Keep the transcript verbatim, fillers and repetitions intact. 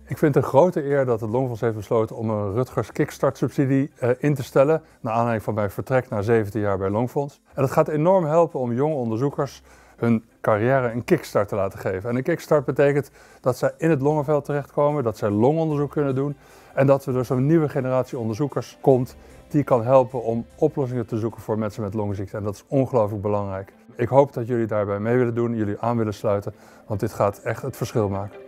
Ik vind het een grote eer dat het Longfonds heeft besloten om een Rutgers Kickstart subsidie uh, in te stellen, naar aanleiding van mijn vertrek na zeventien jaar bij Longfonds. En dat gaat enorm helpen om jonge onderzoekers hun carrière een kickstart te laten geven. En een kickstart betekent dat zij in het longenveld terechtkomen, dat zij longonderzoek kunnen doen en dat er dus een nieuwe generatie onderzoekers komt die kan helpen om oplossingen te zoeken voor mensen met longziekte. En dat is ongelooflijk belangrijk. Ik hoop dat jullie daarbij mee willen doen, jullie aan willen sluiten, want dit gaat echt het verschil maken.